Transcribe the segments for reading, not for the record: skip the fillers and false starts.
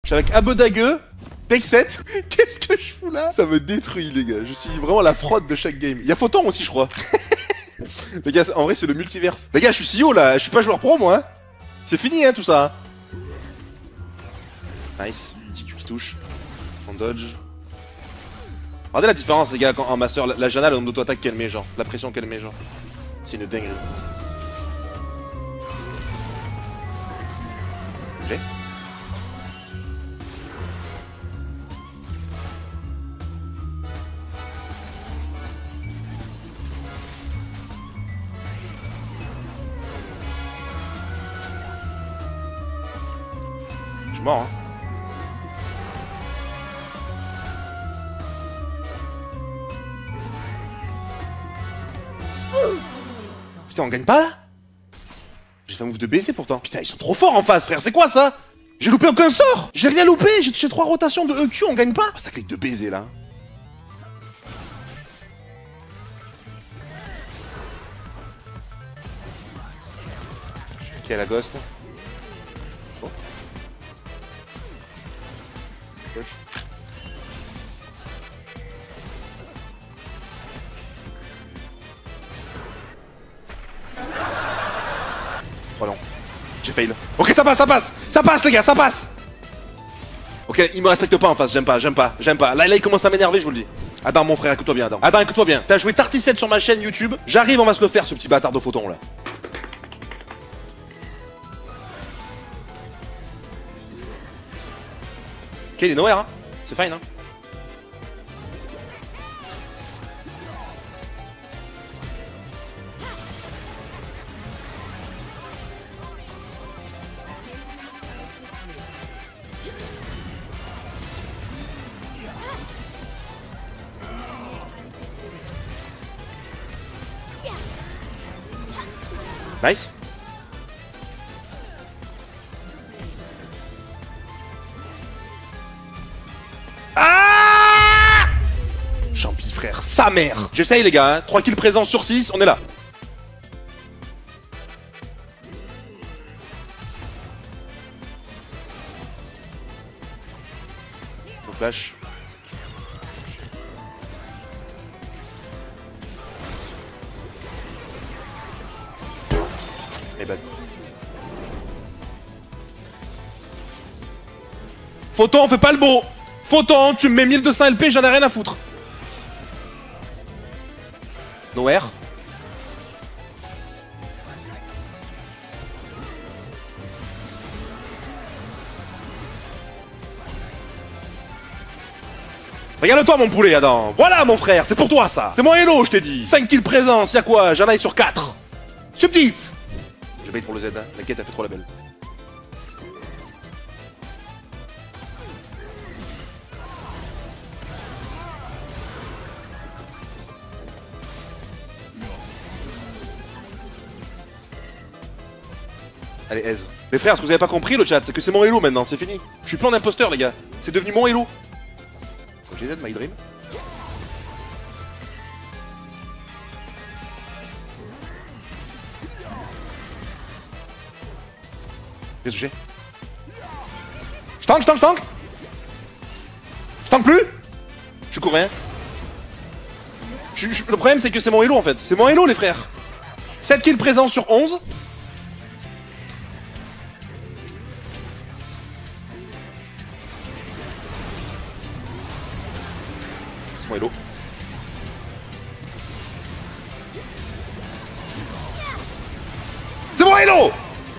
suis avec Abedagueux, Take 7. Qu'est-ce que je fous là? Ça me détruit les gars, je suis vraiment la fraude de chaque game. Y'a Photon aussi je crois. Les gars, en vrai c'est le multiverse. Les gars, je suis CEO là, je suis pas joueur pro moi hein. C'est fini hein tout ça. Nice, petit Q qui touche. On dodge. Regardez la différence les gars quand en master, la Janna, le nombre d'auto-attaques qu'elle met genre, la pression qu'elle met genre. C'est une dinguerie. J'ai. Je suis mort hein. Putain, on gagne pas là? J'ai fait un move de baiser pourtant. Putain, ils sont trop forts en face, frère, c'est quoi ça? J'ai loupé aucun sort! J'ai rien loupé, j'ai touché 3 rotations de EQ, on gagne pas? Oh, ça clique de baiser là. Ok, la ghost. Oh. Coach. Oh non, j'ai fail. Ok, ça passe, ça passe! Ça passe les gars, ça passe! Ok, il me respecte pas en face, j'aime pas, j'aime pas, j'aime pas. Là, il commence à m'énerver, je vous le dis. Adam, mon frère, écoute-toi bien, Adam. Adam, écoute-toi bien. T'as joué Tarty7 sur ma chaîne YouTube. J'arrive, on va se le faire, ce petit bâtard de Photon là. Ok, il est nowhere, hein. C'est fine, hein. Nice. Ah! Champi frère, sa mère. J'essaye les gars, hein. 3 kills présents sur 6, on est là. On flash. Eh ben. Photon, fais pas le beau. Photon, tu me mets 1200 LP, j'en ai rien à foutre. Nowhere. Regarde-toi mon poulet Adam. Voilà mon frère, c'est pour toi ça. C'est mon hello je t'ai dit. 5 kills présence, y'a quoi? J'en ai sur 4. Subtif. Je bait pour le Z, hein. T'inquiète, elle fait trop la belle. Allez, aise. Les frères, ce que vous avez pas compris le chat, c'est que c'est mon hello maintenant, c'est fini. Je suis plein d'imposteurs les gars. C'est devenu mon hello. GZ, my dream. Qu'est-ce que j'ai? Je tank, je tank, je tank. Je tank plus. Je suis courant. Le problème c'est que c'est mon hello en fait. C'est mon hello les frères. 7 kills présents sur 11. C'est mon hello. C'est mon hello.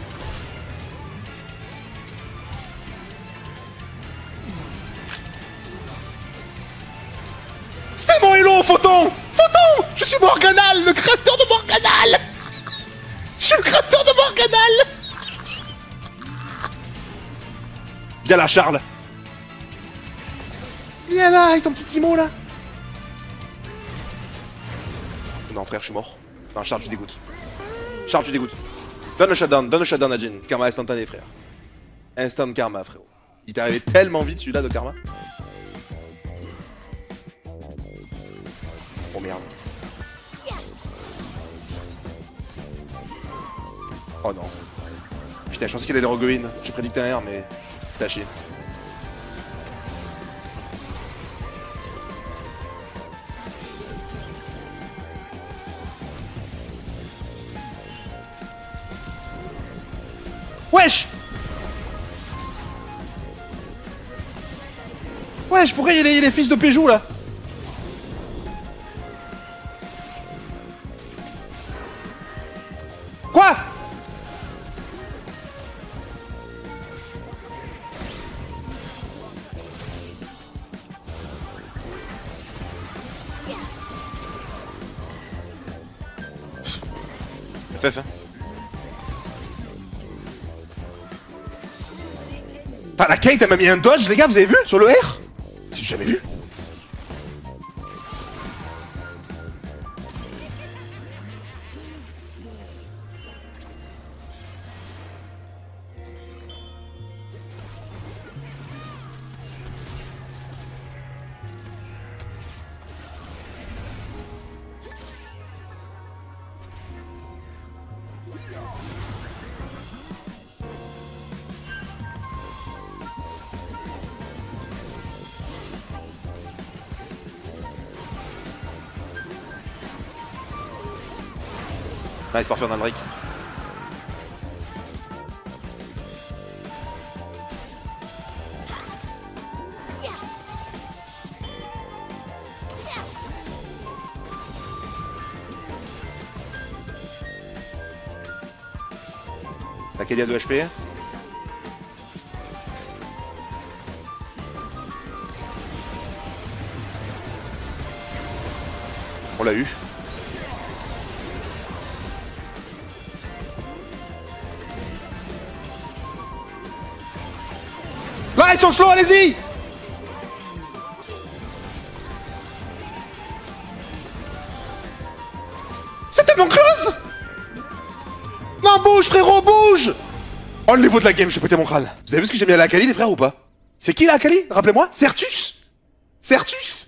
C'est mon hello, Photon! Photon! Je suis Morganal, le créateur de Morganal! Je suis le créateur de Morganal! Viens là, Charles! Viens là, avec ton petit Timo, là! Non, frère, je suis mort. Non, Charles, tu dégoûtes. Charles, tu dégoûtes. Donne le shutdown à Jin. Karma instantané, frère. Instant karma, frérot. Il t'est arrivé tellement vite, celui-là, de karma. Oh merde. Oh non. Putain, je pensais qu'il allait regoin. J'ai prédicté un R, mais c'était à chier. Wesh. Wesh, pourquoi il est fils de Péjou là? Quoi? FF hein. Ah, la Kate elle m'a mis un dodge les gars, vous avez vu? Sur le R? J'ai jamais vu. Nice, parfait, on a le Drake. La Kedia de HP. On l'a eu. Là, ils sont slow, allez-y! C'est tellement close! Non, bouge, frérot, bouge! Oh, le niveau de la game, je vais péter mon crâne. Vous avez vu ce que j'ai mis à la Akali, les frères, ou pas? C'est qui la Akali? Rappelez-moi. Certus? Certus?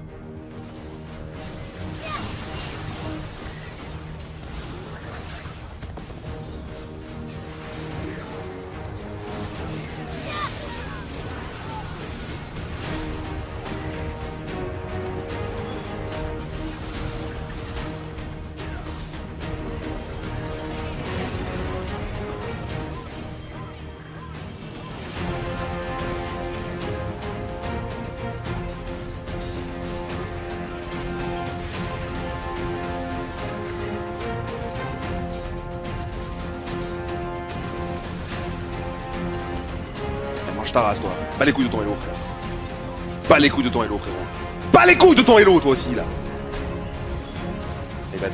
Mange ta race, toi. Bas les couilles de ton hello, frère. Bas les couilles de ton hello, frérot. Bas les couilles de ton hello, toi aussi, là. Et bad.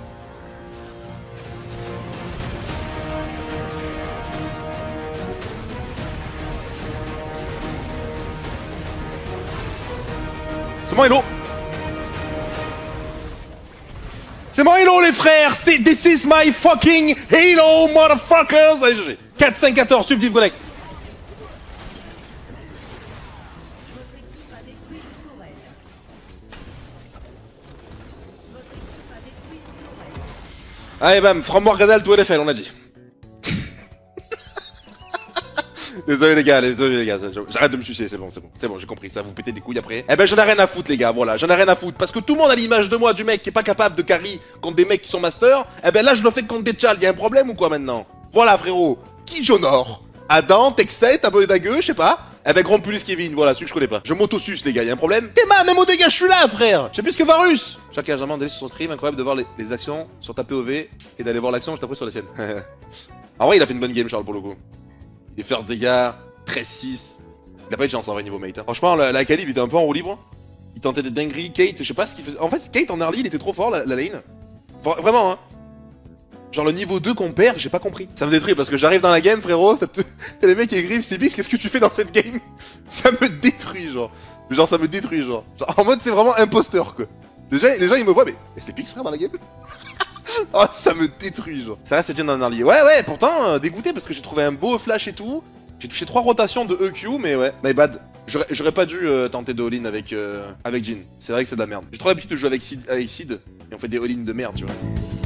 C'est mon hello. C'est mon hello, les frères. C'est this is my fucking hello, motherfuckers. Allez, GG. 4, 5, 14, subdiv, go next. Allez bam, from Morgadal to LFL, on a dit. Désolé les gars, j'arrête de me sucer, c'est bon, j'ai compris, ça vous péter des couilles après. Eh ben j'en ai rien à foutre les gars, voilà, j'en ai rien à foutre. Parce que tout le monde a l'image de moi du mec qui est pas capable de carry contre des mecs qui sont masters. Eh ben là je le fais contre des tchals, y'a un problème ou quoi maintenant? Voilà frérot, qui j'honore? Adam, Texet, abonné d'agueux, je sais pas. Eh ben Grandpulis Kevin, voilà, celui que je connais pas. Je m'auto-suce les gars, y'a un problème? Théma, même au dégâts, je suis là frère. Je sais plus ce que Varus. Chacun a jamais d'aller sur son stream, incroyable de voir les actions sur ta POV et d'aller voir l'action juste après sur la sienne. En vrai il a fait une bonne game Charles pour le coup. Il est first dégâts, 13-6. Il a pas eu de chance en vrai niveau mate. Hein. Franchement la Akali il était un peu en roue libre. Il tentait des dingueries, Kate, je sais pas ce qu'il faisait. En fait Kate en early il était trop fort la lane. Vraiment hein. Genre le niveau 2 qu'on perd, j'ai pas compris. Ça me détruit parce que j'arrive dans la game frérot, t'as les mecs qui écrivent Stevix, qu'est-ce que tu fais dans cette game? Ça me détruit genre. Genre ça me détruit genre. En mode c'est vraiment imposteur quoi. Les gens ils me voient mais c'est Pix frère dans la game. Oh ça me détruit genre. Ça reste Jin dans un early. Ouais pourtant dégoûté parce que j'ai trouvé un beau flash et tout. J'ai touché 3 rotations de EQ mais ouais. My bad. J'aurais pas dû tenter de all-in avec Jin. C'est vrai que c'est de la merde. J'ai trop l'habitude de jouer avec Sid et on fait des all-in de merde tu vois.